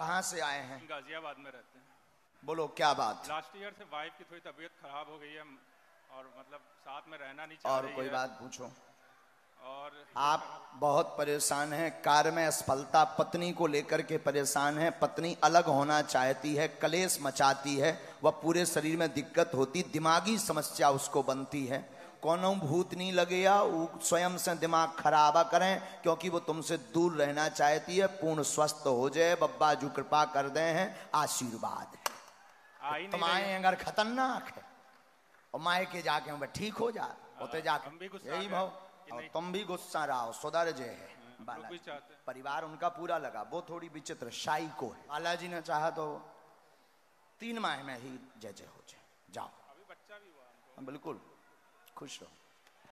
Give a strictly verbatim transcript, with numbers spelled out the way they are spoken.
कहाँ से आए हैं? गाजियाबाद में रहते हैं। बोलो क्या बात? लास्ट ईयर से वाइफ की थोड़ी तबीयत खराब हो गई है और मतलब साथ में रहना नहीं चाह और रही कोई है। बात पूछो। और आप बहुत परेशान हैं, कार्य में असफलता, पत्नी को लेकर के परेशान हैं, पत्नी अलग होना चाहती है, कलेश मचाती है, वह पूरे शरीर में दिक्कत होती, दिमागी समस्या उसको बनती है। कौनो भूत नहीं लगेगा, वो स्वयं से दिमाग खराबा करें, क्योंकि वो तुमसे दूर रहना चाहती है। पूर्ण स्वस्थ हो जाए, बब्बा जो कृपा कर दे हैं, आशीर्वाद है। तुम्हारे अगर खतरनाक है और माए के जाके मैं ठीक हो जा होते जाके यही भाव, और तुम भी गुस्सा रहो, सुधर जे है। बालाजी परिवार उनका पूरा लगा, वो थोड़ी विचित्र शाही को है। बालाजी ने चाहा तो तीन माह में ही जय जय हो जाए। जाओ, अभी बच्चा भी हुआ, बिल्कुल खुश रहो।